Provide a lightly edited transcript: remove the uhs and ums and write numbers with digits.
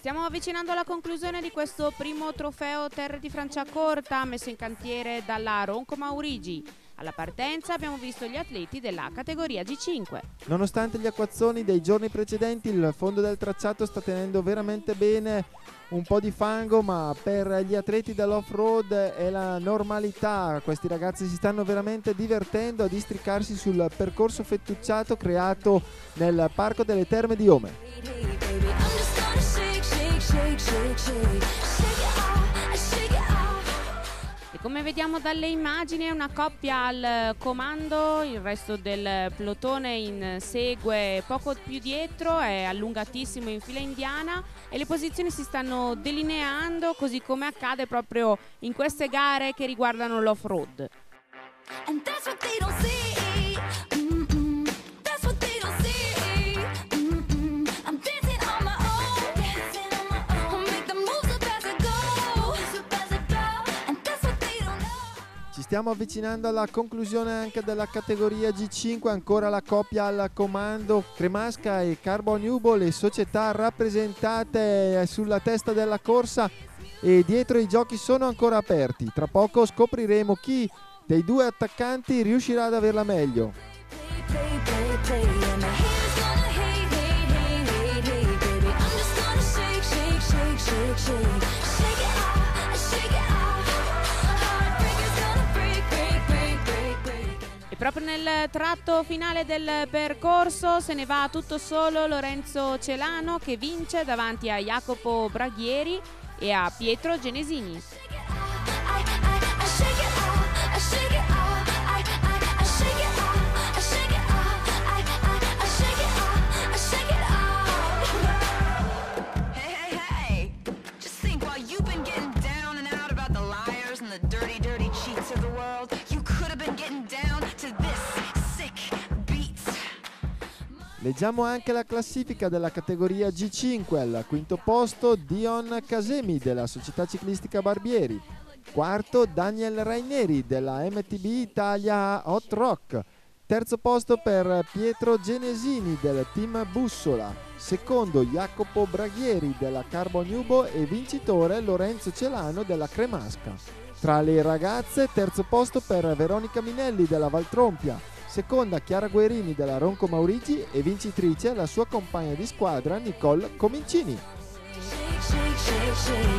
Stiamo avvicinando alla conclusione di questo primo trofeo Terre di Franciacorta messo in cantiere dalla Ronco Maurigi. Alla partenza abbiamo visto gli atleti della categoria G5. Nonostante gli acquazzoni dei giorni precedenti, il fondo del tracciato sta tenendo veramente bene, un po' di fango, ma per gli atleti dell'off-road è la normalità. Questi ragazzi si stanno veramente divertendo a districarsi sul percorso fettucciato creato nel Parco delle Terme di Ome. E come vediamo dalle immagini è una coppia al comando, il resto del plotone insegue poco più dietro, è allungatissimo in fila indiana e le posizioni si stanno delineando così come accade proprio in queste gare che riguardano l'off-road. Ci stiamo avvicinando alla conclusione anche della categoria G5, ancora la coppia al comando, Cremasca e Carbon Nubo, le società rappresentate sulla testa della corsa, e dietro i giochi sono ancora aperti. Tra poco scopriremo chi dei due attaccanti riuscirà ad averla meglio. Proprio nel tratto finale del percorso se ne va tutto solo Lorenzo Celano, che vince davanti a Jacopo Braghieri e a Pietro Genesini. Leggiamo anche la classifica della categoria G5, al quinto posto Dion Casemi della Società Ciclistica Barbieri, quarto Daniel Raineri della MTB Italia Hot Rock, terzo posto per Pietro Genesini del team Bussola, secondo Jacopo Braghieri della Carbon Nubo e vincitore Lorenzo Celano della Cremasca. Tra le ragazze terzo posto per Veronica Minelli della Valtrompia, seconda Chiara Guerini della Ronco Maurigi e vincitrice la sua compagna di squadra Nicole Comincini.